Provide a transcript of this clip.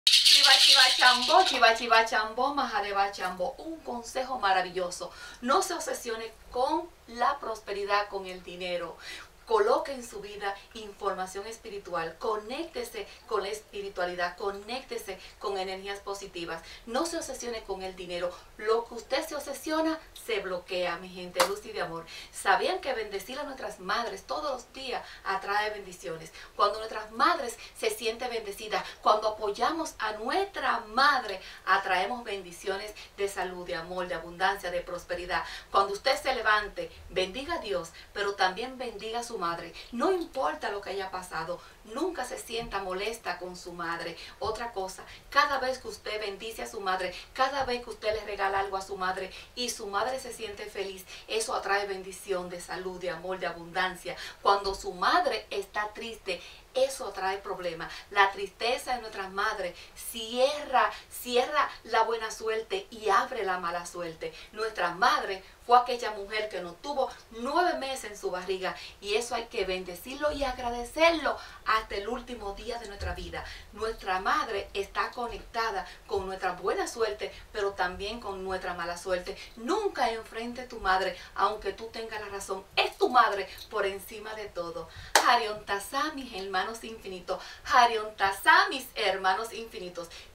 Chiva chiva chambó, chiva chiva chambó, majadeva chambó. Un consejo maravilloso. No se obsesione con la prosperidad, con el dinero. Coloque en su vida información espiritual, conéctese con la espiritualidad, conéctese con energías positivas. No se obsesione con el dinero. Lo que usted se obsesiona se bloquea, mi gente, luz y de amor. ¿Sabían que bendecir a nuestras madres todos los días atrae bendiciones? Cuando nuestras madres se sienten bendecidas, cuando apoyamos a nuestra madre, atraemos bendiciones de salud, de amor, de abundancia, de prosperidad. Cuando usted se levante, bendiga a Dios, pero también bendiga a su madre. No importa lo que haya pasado, nunca se sienta molesta con su madre. Otra cosa, cada vez que usted bendice a su madre, cada vez que usted le regala algo a su madre y su madre se siente feliz, eso atrae bendición de salud, de amor, de abundancia. Cuando su madre está triste, eso trae problemas. La tristeza de nuestras madres cierra la buena suerte y abre la mala suerte. Nuestra madre fue aquella mujer que nos tuvo 9 meses en su barriga, y eso hay que bendecirlo y agradecerlo hasta el último día de nuestra vida. Nuestra madre está conectada con nuestra buena suerte, pero también con nuestra mala suerte. Nunca enfrente a tu madre, aunque tú tengas la razón. Es tu madre por encima de todo. Harion Tazá, mis hermanos infinitos. Harion Tazá, mis hermanos infinitos.